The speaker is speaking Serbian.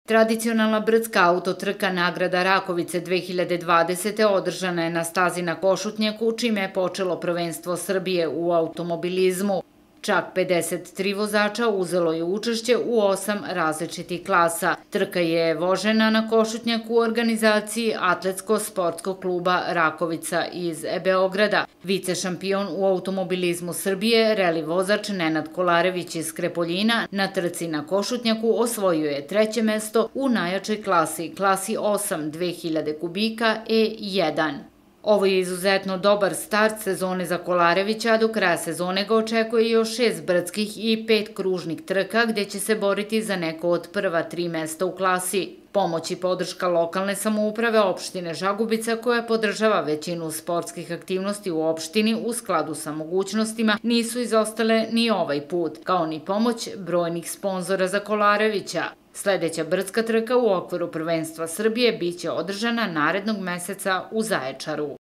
Tradicionalna brdska autotrka Nagrada Rakovice 2020. održana je na stazi na Košutnjaku, čime je počelo prvenstvo Srbije u automobilizmu. Čak 53 vozača uzelo je učešće u 8 različitih klasa. Trka je vožena na Košutnjaku u organizaciji Atletsko-sportskog kluba Rakovica iz Beograda. Vice šampion u automobilizmu Srbije, reli vozač Nenad Kolarević iz Krepoljina, na trci na Košutnjaku osvojio je treće mesto u najjačoj klasi 8 2000 kubika E1. Ovo je izuzetno dobar start sezone za Kolarevića, a do kraja sezone ga očekuje još 6 brdskih i 5 kružnih trka gde će se boriti za neko od prva 3 mesta u klasi. Pomoć i podrška lokalne samouprave opštine Žagubica, koja podržava većinu sportskih aktivnosti u opštini u skladu sa mogućnostima, nisu izostale ni ovaj put, kao ni pomoć brojnih sponzora za Kolarevića. Sledeća brdska trka u okviru prvenstva Srbije biće održana narednog meseca u Zaječaru.